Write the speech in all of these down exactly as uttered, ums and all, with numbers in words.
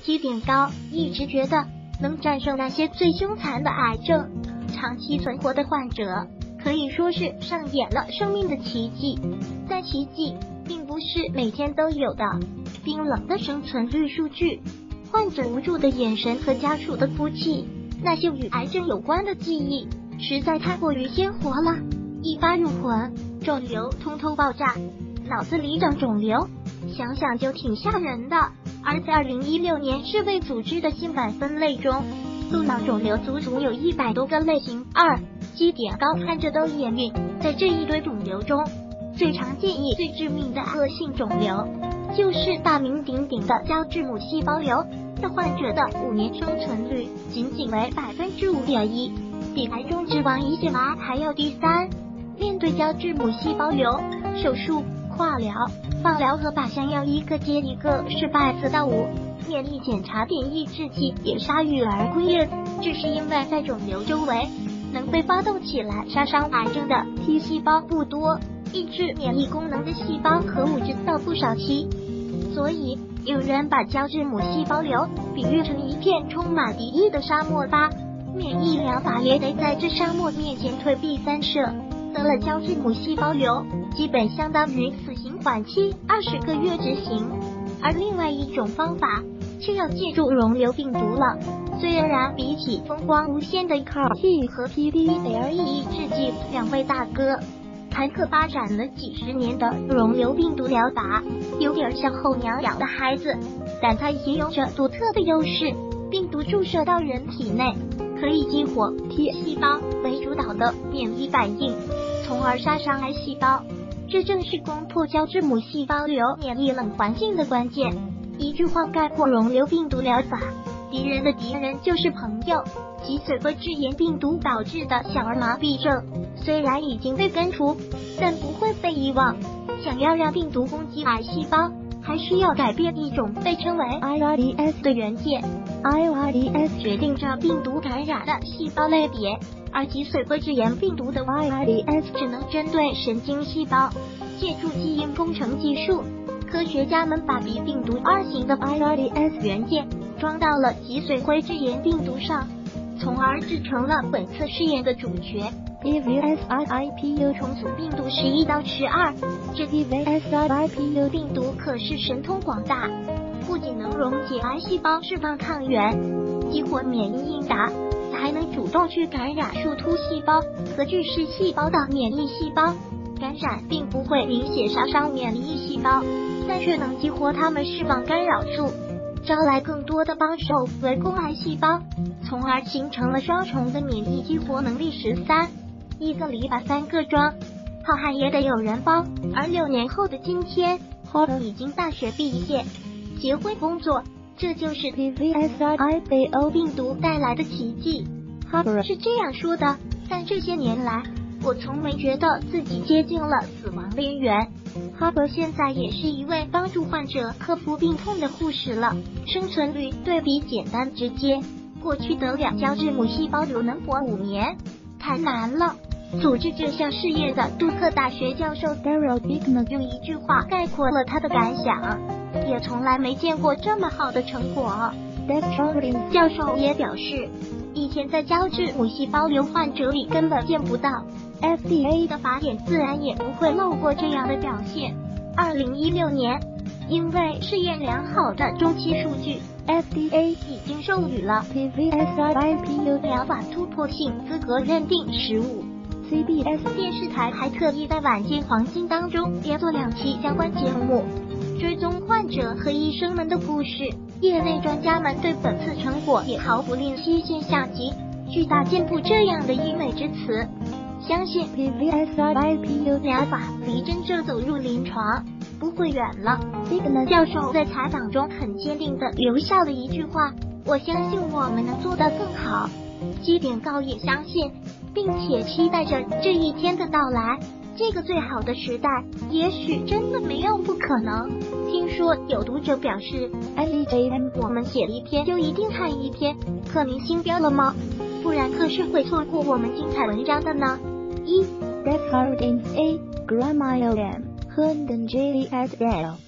基点高，一直觉得能战胜那些最凶残的癌症，长期存活的患者可以说是上演了生命的奇迹。但奇迹并不是每天都有的。冰冷的生存率数据，患者无助的眼神和家属的哭泣，那些与癌症有关的记忆实在太过于鲜活了，一发入魂，肿瘤通通爆炸，脑子里长肿瘤，想想就挺吓人的。而在二零一六年世卫组织的新版分类中，颅脑肿瘤足足有一百多个类型。二，基点高患者都眼晕。在这一堆肿瘤中，最常见也最致命的恶性肿瘤就是大名鼎鼎的胶质母细胞瘤，这患者的五年生存率仅仅为百分之五点一，比癌中之王胰腺癌还要低。三，面对胶质母细胞瘤，手术、化疗、放疗和靶向药一个接一个失败。四到五，免疫检查点抑制剂也铩羽而归，这是因为在肿瘤周围能被发动起来杀伤癌症的 T 细胞不多，抑制免疫功能的细胞和物质到不少期，所以有人把胶质母细胞瘤比喻成一片充满敌意的沙漠吧，免疫疗法也得在这沙漠面前退避三舍。得了胶质母细胞瘤，基本相当于死刑缓期二十个月执行。而另外一种方法却要借助溶瘤病毒了。虽然比起风光无限的 C A R T 和 P D L E 抑制剂两位大哥，坎克发展了几十年的溶瘤病毒疗法有点像候鸟养的孩子，但它也有着独特的优势。病毒注射到人体内，可以激活 T 细胞为主导的免疫反应，从而杀伤癌细胞。这正是攻破胶质母细胞瘤免疫冷环境的关键。一句话概括溶瘤病毒疗法：敌人的敌人就是朋友。脊髓灰质炎病毒导致的小儿麻痹症虽然已经被根除，但不会被遗忘。想要让病毒攻击癌细胞，还需要改变一种被称为 I R D S 的元件。I R D S 决定着病毒感染的细胞类别，而脊髓灰质炎病毒的 I R D S 只能针对神经细胞。借助基因工程技术，科学家们把比病毒二型的 I R D S 元件装到了脊髓灰质炎病毒上，从而制成了本次试验的主角 P V S R I P U 重组病毒十一到十二。这 P V S R I P U 病毒可是神通广大，不仅能溶解癌细胞释放抗原，激活免疫应答，还能主动去感染树突细胞和巨噬细胞的免疫细胞。感染并不会明显杀伤免疫细胞，但却能激活它们释放干扰素，招来更多的帮手围攻癌细胞，从而形成了双重的免疫激活能力。十三，一个篱笆三个桩，好汉也得有人帮。而六年后的今天 ，Hopper 已经大学毕业，结婚工作，这就是 P V S R I P U 病毒带来的奇迹。Hopper 是这样说的，但这些年来，我从没觉得自己接近了死亡边缘。哈伯现在也是一位帮助患者克服病痛的护士了，生存率对比简单直接。过去得两胶质母细胞瘤能活五年，太难了。组织这项试验的杜克大学教授 Daryl Dickman 用一句话概括了他的感想：也从来没见过这么好的成果。Daryl 教授也表示，以前在胶质母细胞瘤患者里根本见不到。F D A 的法典自然也不会漏过这样的表现。二零一六年，因为试验良好的中期数据 ，F D A 已经授予了 P V S R I P U 疗法突破性资格认定。十五 ，C B S 电视台还特意在晚间黄金当中连做两期相关节目，追踪患者和医生们的故事。业内专家们对本次成果也毫不吝惜现象级、巨大进步这样的溢美之词。相信 P V S R I P U 疗法离真正走入临床不会远了。Dickman 教授在采访中很坚定地留下了一句话：我相信我们能做得更好。基点高也相信，并且期待着这一天的到来。这个最好的时代，也许真的没有不可能。听说有读者表示 ，L J M 我们写一篇就一定看一篇，刻明星标了吗？不然可是会错过我们精彩文章的呢。一 Death Harding A Grandma L M Herndon J at L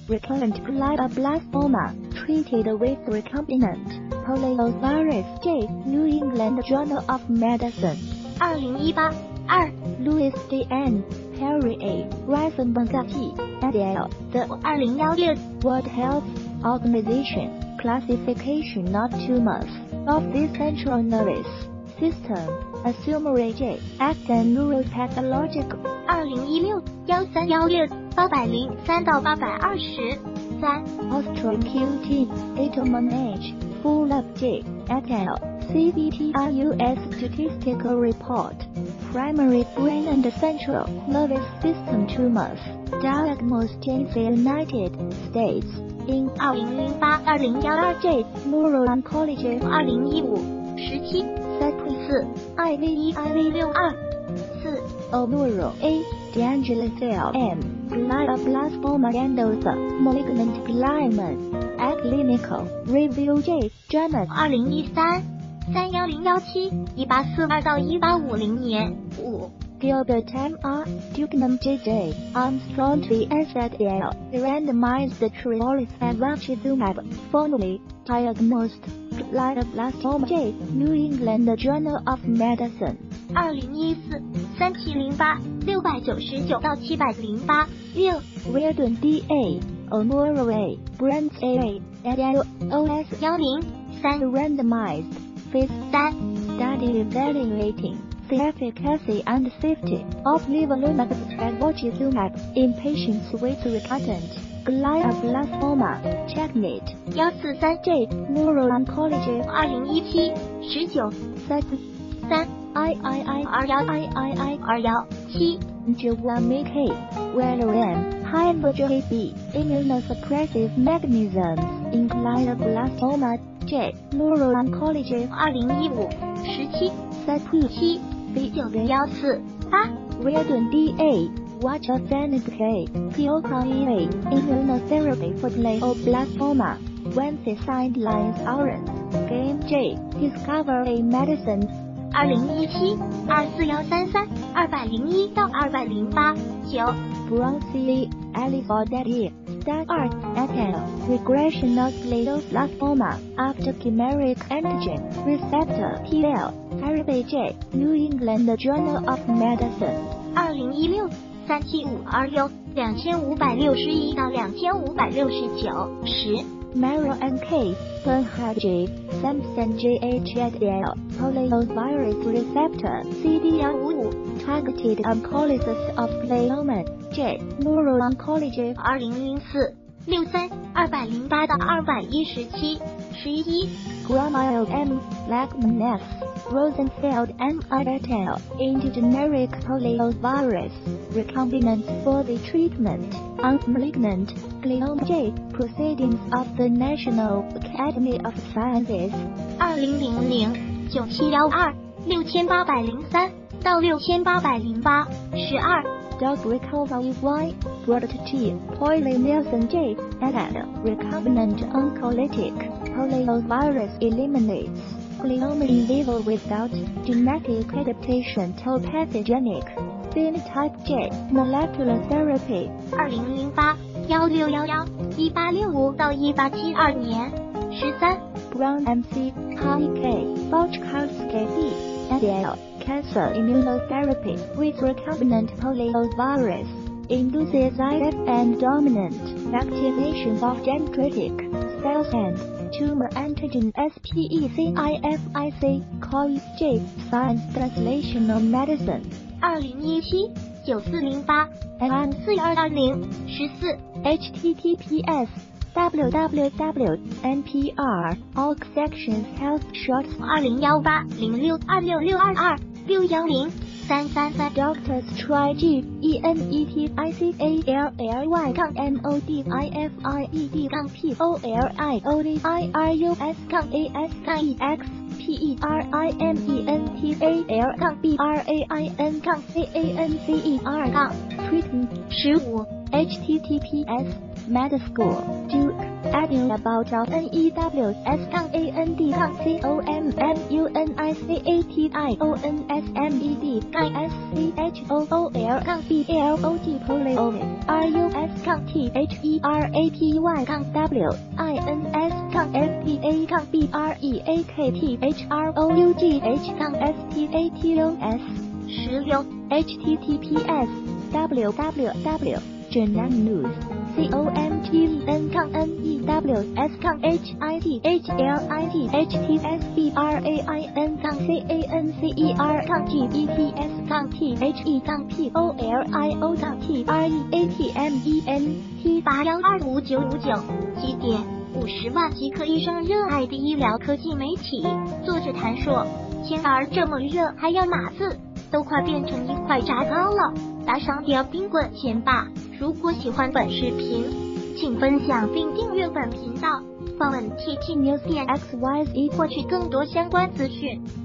recurrent glioblastoma, treated with recombinant polyovirus J. New England Journal of Medicine. 二零一八二 Louis D. N. Perry A. Risenberg et al. The 二零一六 World Health Organization classification of tumors of the central nervous system, Assumery J. Act and neuropathological. 二零一六幺三幺六八百零三到八百二十三 Austral Q T. Edelman H. Fulop J. et al. C B T R U S Statistical Report. Primary brain and central nervous system tumors diagnosed in the United States. In 二零零八二零幺二 J. Neuro-oncology. 二零一五十七 四 I V E I V 六二四 O'Muro A. D'Angelo Cell M. Glioblastoma Mendoza Malignant Glioma. A Clinical Review J. Journal. 二零一三三幺零幺七一八四二到一八五零年五 Gilbert M. R. Dukenham J. J. Armstrong V. S. et al. Randomized trials and bevacizumab. Formerly diagnosed glioblastoma J. New England Journal of Medicine. 二零一四三七零八六百九十九到七百零八六 Reardon D. A. O'Muro A. Brent A. et al. O S 幺零三 Randomized Phase 三 Study evaluating the efficacy and safety of nivolumab and bevacizumab in patients with recurrent glioblastoma. Checkmate. 幺四三 J. Neuro-oncology. 二零一七十九三三 I I I 二幺 I I I 二幺七 Giovanni K. Welleran. Heimer J. B. Immunosuppressive mechanisms in glioblastoma. J. Neuro-oncology. 二零一五十七三七 B. 九零幺四八 Reardon D. A. Watchafanic K. Piocan E. A. Immunotherapy for glioblastoma. When the sidelines aren't. Game J. Discovery Medicines. 二零一七二四幺三三二百零一到二百零八九 Bronzy, Alifodetti, Stat Art, et al. Regression of glioblastoma after chimeric antigen receptor T L. Harvey J. New England Journal of Medicine. 二零一六三七五二六两千五百六十一到两千五百六十九十 Merrill and K. Bernhard J. Sampson J H et al. Polyovirus receptor C D R五五 Targeted oncolysis of glioma J. Neuro-oncology. 二零零四六三二百零八到二百一十七十一 Gromile M. Lachman S. Rosenfeld M. et al. Indigeneric polyovirus recombinant for the treatment of malignant glioma J. Proceedings of the National Academy of Sciences. 二零零零九七幺二六千八百零三到六千八百零八十二 Dog recovery Y. Robert T. Poyle Nielsen J. et al. Recombinant oncolytic polyovirus eliminates glioma in vivo without genetic adaptation to pathogenic phenotype J. Molecular therapy. 二零零八幺六幺幺一八六五到一八七二年十三 Brown M C. Honey K. Bauchkowski B. et al. Cancer immunotherapy with recombinant polyovirus induces I F and dominant activation of dendritic cells and tumor antigen SPECIFIC. Coles J. Science Translational Medicine. 二零一七九四零八 M 四二二零十四 H T T P S. w w w. N P R. All sections health shots. 二零幺八零六二六六二二六幺零三三三 Doctors try G. E N E T I C A L L Y 杠 M O D I F I E D 杠 P O L I O D I R U S 杠 A S 杠 E X P E R I M E N T A L 杠 B R A I N 杠 C A N C E R 杠 Treatment 十五 H T T P S. Med School. Duke. Adding about N E W S 杠 A N N D 杠 C O M M U N I C A T I O N S M E D 杠 S C H O O L 杠 B L O G Polio R U S 杠 T H E R A P Y 杠 W I N S 杠 F T A 杠 B R E A K T H R O U G H 杠 S T A T U S 实用 H T T P S W W W 指南 news C O M P E N 杠 N E W S 杠 H I T H L I T H T S B R A I N 杠 C A N C E R 杠 G E T S 杠 T H E 杠 P O L I O 杠 T R E A T M E N T 八幺二五九五九起点五十万即可一生热爱的医疗科技媒体。作者谭硕，天儿这么热，还要码字，都快变成一块炸糕了。打赏点冰滚钱吧！如果喜欢本视频，请分享并订阅本频道，访问 T T News 点 X Y Z 获取更多相关资讯。